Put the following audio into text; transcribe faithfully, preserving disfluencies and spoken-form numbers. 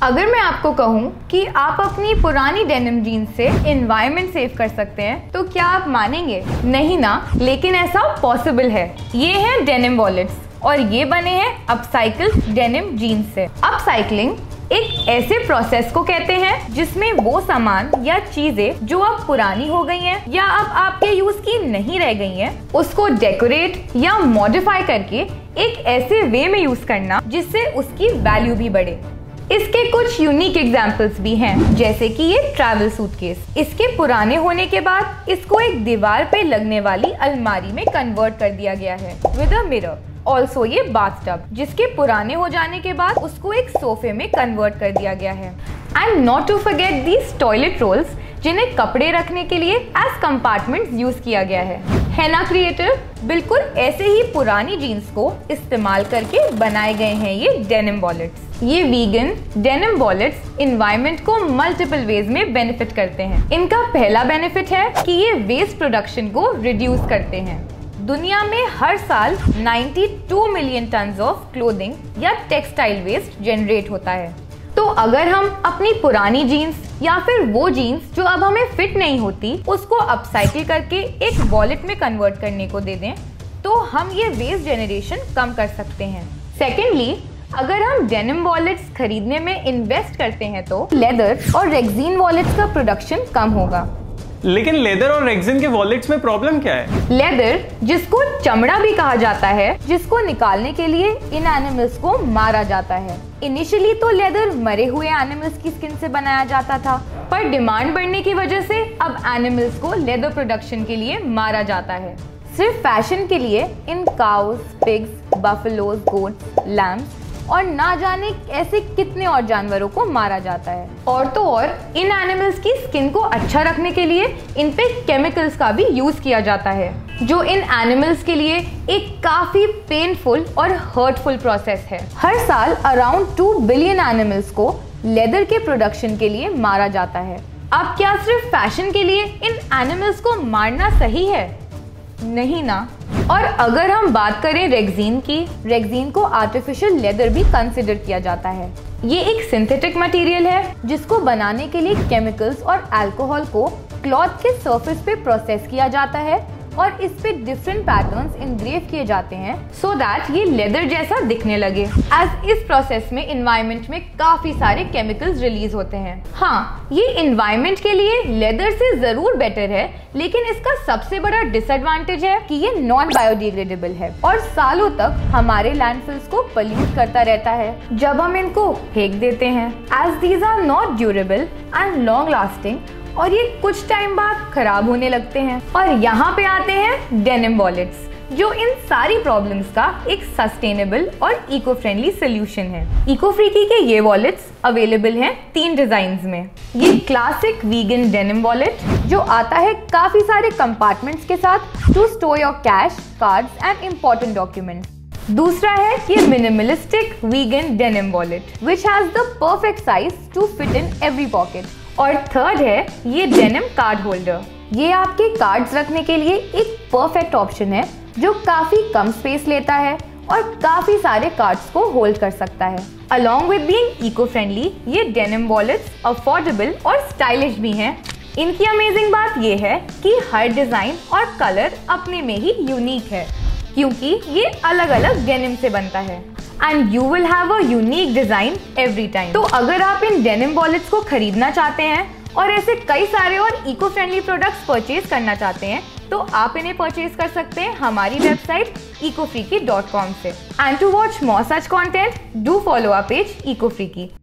अगर मैं आपको कहूँ कि आप अपनी पुरानी डेनिम जीन्स से एनवायरनमेंट सेव कर सकते हैं तो क्या आप मानेंगे? नहीं ना, लेकिन ऐसा पॉसिबल है। ये हैं डेनिम वॉलेट्स और ये बने हैं अपसाइकिल डेनिम जीन्स से। अपसाइक्लिंग एक ऐसे प्रोसेस को कहते हैं जिसमें वो सामान या चीजें जो अब पुरानी हो गई हैं या अब आपके यूज की नहीं रह गई हैं, उसको डेकोरेट या मॉडिफाई करके एक ऐसे वे में यूज करना जिससे उसकी वैल्यू भी बढ़े। इसके कुछ यूनिक एग्जाम्पल्स भी हैं, जैसे कि ये ट्रैवल सूटकेस। इसके पुराने होने के बाद इसको एक दीवार पे लगने वाली अलमारी में कन्वर्ट कर दिया गया है विद अ मिरर। ऑल्सो ये बाथटब, जिसके पुराने हो जाने के बाद उसको एक सोफे में कन्वर्ट कर दिया गया है। And not to forget these toilet rolls, जिन्हें कपड़े रखने के लिए एज कंपार्टमेंट्स यूज किया गया है। है ना क्रिएटिव? बिल्कुल ऐसे ही पुरानी जीन्स को इस्तेमाल करके बनाए गए हैं ये डेनिम वॉलेट्स। ये वीगन डेनिम वॉलेट्स एनवायरनमेंट को मल्टीपल वेज में बेनिफिट करते हैं। इनका पहला बेनिफिट है कि ये वेस्ट प्रोडक्शन को रिड्यूस करते हैं। दुनिया में हर साल बानवे मिलियन टन्स ऑफ क्लोथिंग या टेक्सटाइल वेस्ट जनरेट होता है। तो अगर हम अपनी पुरानी जीन्स या फिर वो जीन्स जो अब हमें फिट नहीं होती उसको अपसाइकिल करके एक वॉलेट में कन्वर्ट करने को दे दें तो हम ये वेस्ट जनरेशन कम कर सकते हैं। सेकेंडली, अगर हम डेनिम वॉलेट्स खरीदने में इन्वेस्ट करते हैं तो लेदर और रेक्सीन वॉलेट्स का प्रोडक्शन कम होगा। लेकिन लेदर और रेक्सीन के वॉलेट्स में प्रॉब्लम क्या है? लेदर, जिसको चमड़ा भी कहा जाता है, जिसको निकालने के लिए इन एनिमल्स को मारा जाता है। इनिशियली तो लेदर मरे हुए एनिमल्स की स्किन से बनाया जाता था, पर डिमांड बढ़ने की वजह से अब एनिमल्स को लेदर प्रोडक्शन के लिए मारा जाता है। सिर्फ फैशन के लिए इन cows, pigs, buffaloes, goats, lambs और ना जाने ऐसे कितने और जानवरों को मारा जाता है। और तो और इन एनिमल्स की स्किन को अच्छा रखने के लिए इन पे केमिकल्स का भी यूज किया जाता है, जो इन एनिमल्स के लिए एक काफी पेनफुल और हर्टफुल प्रोसेस है। हर साल अराउंड टू बिलियन एनिमल्स को लेदर के प्रोडक्शन के लिए मारा जाता है। अब क्या सिर्फ फैशन के लिए इन एनिमल्स को मारना सही है? नहीं ना। और अगर हम बात करें रेक्सीन की, रेक्सीन को आर्टिफिशियल लेदर भी कंसिडर किया जाता है। ये एक सिंथेटिक मटेरियल है जिसको बनाने के लिए केमिकल्स और अल्कोहल को क्लॉथ के सरफेस पे प्रोसेस किया जाता है और इस पे डिफरेंट पैटर्न्स इनग्रेव किए जाते हैं सो दैट ये लेदर जैसा दिखने लगे। एज इस प्रोसेस में एनवायरनमेंट में काफी सारे केमिकल्स रिलीज होते हैं। हाँ, ये एनवायरनमेंट के लिए लेदर से जरूर बेटर है, लेकिन इसका सबसे बड़ा डिसएडवांटेज है कि ये नॉन बायोडिग्रेडेबल है और सालों तक हमारे लैंडफिल्स को पोल्यूट करता रहता है जब हम इनको फेंक देते हैं। As these are not durable and long lasting और ये कुछ टाइम बाद खराब होने लगते हैं। और यहाँ पे आते हैं डेनिम वॉलेट्स, जो इन सारी प्रॉब्लम्स का एक सस्टेनेबल और इको फ्रेंडली सोल्यूशन है। इको फ्रीकी के ये वॉलेट्स अवेलेबल हैं तीन डिजाइन्स में। ये क्लासिक वीगन डेनिम वॉलेट जो आता है काफी सारे कंपार्टमेंट्स के साथ to store your cash, cards and important documents. दूसरा है ये minimalistic vegan denim wallet which has the perfect size to fit in every pocket. और थर्ड है ये डेनिम कार्ड होल्डर। ये आपके कार्ड्स रखने के लिए एक परफेक्ट ऑप्शन है जो काफी कम स्पेस लेता है और काफी सारे कार्ड्स को होल्ड कर सकता है। Along with being eco friendly, ये डेनिम वॉलेट्स अफोर्डेबल और स्टाइलिश भी हैं। इनकी अमेजिंग बात ये है कि हर डिजाइन और कलर अपने में ही यूनिक है, क्योंकि ये अलग अलग डेनिम से बनता है and you will have a unique design every time. तो अगर आप इन डेनिम वॉलेट्स को खरीदना चाहते हैं और ऐसे कई सारे और इको फ्रेंडली प्रोडक्ट्स परचेज करना चाहते हैं तो आप इन्हें परचेज कर सकते हैं हमारी website eco freaky dot com से। And to watch more such content, do follow our page eco freaky.